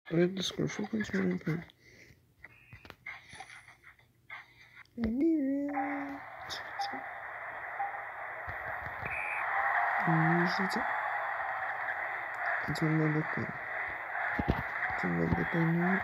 I have to score 4 points more than per. It's another thing. It's another thing.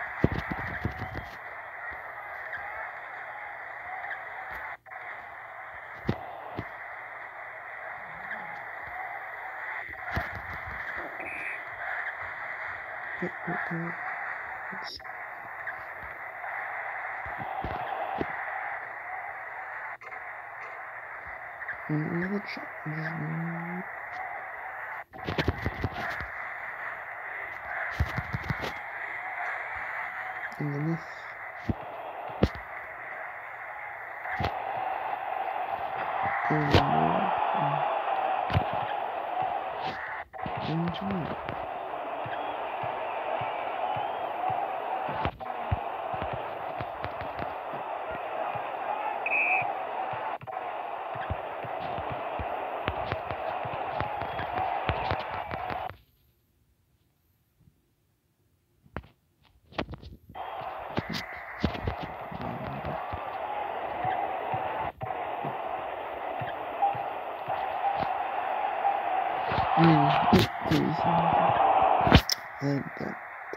Another shot. And then this. Like that.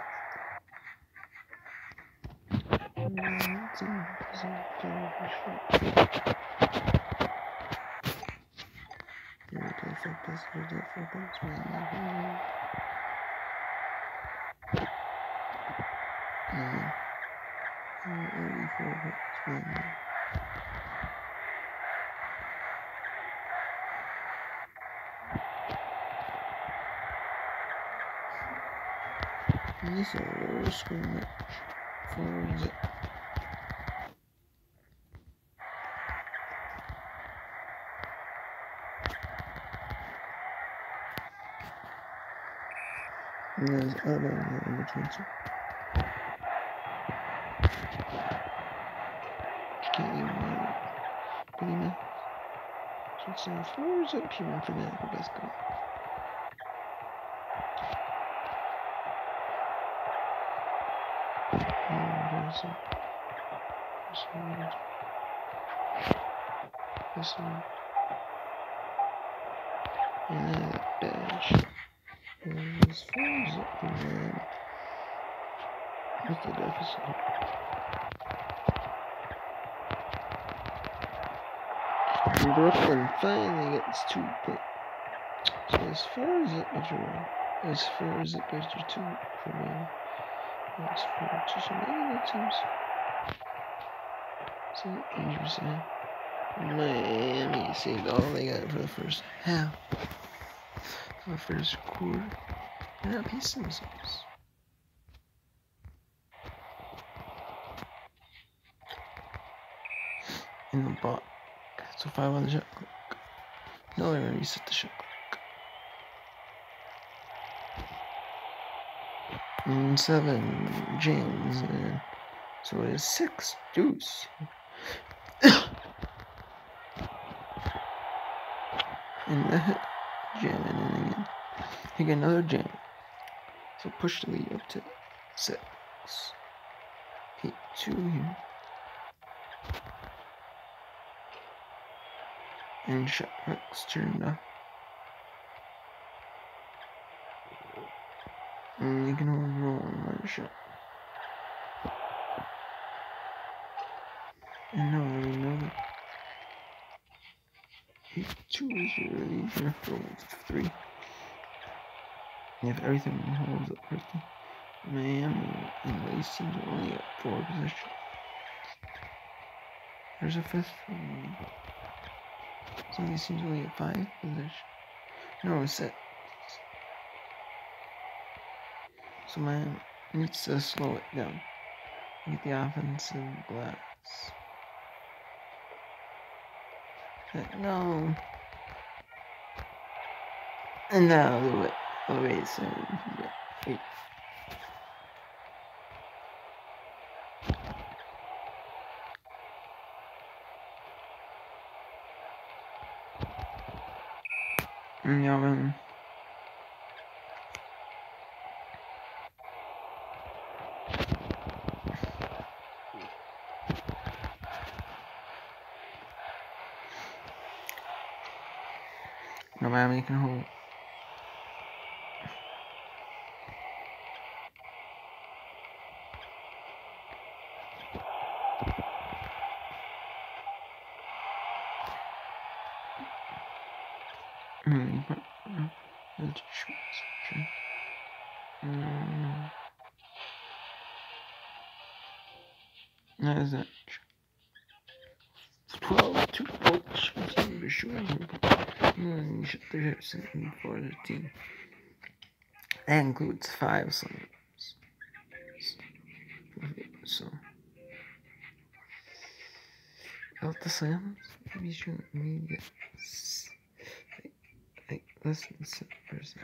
This is a lower score match. Forwards it. And there's out on the number 20. Can't even know. Pretty much. So it's saying forwards up here in Fanatical basketball. This one. And then dash. And as far as up and then. What's the deficit? And Brooklyn finally gets 2 points. So as far as it goes, there's 2 for me. That's 4 2. So maybe that seems. So interesting. Miami saved all they got for the first half. For the first quarter. They're not pacing themselves. In the box. So 5 on the shot clock. No, they're gonna reset the shot clock. And 7 James, and so it is 6 Deuce. And that jamming in again. He got another jam. So push the lead up to 6. 8-2 here. And shot clock's turned off. And you can only roll on 1 shot. And now I know that 8-2 is really here for 3. If everything holds up correctly, Miami and these teams are only at 4 positions. There's a 5th one. Some of these teams are only at 5 positions. No, it's 6. So Miami needs to slow it down. Get the offensive glass. No. And now the way. Oh wait, so wait. Yeah, man. No matter, you can hold. That is that. 12, 2 volts, That includes 5 cylinders. So, out the silence, maybe you should immediate. Less than 7%.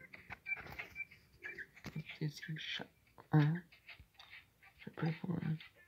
Shut. Pretty boring.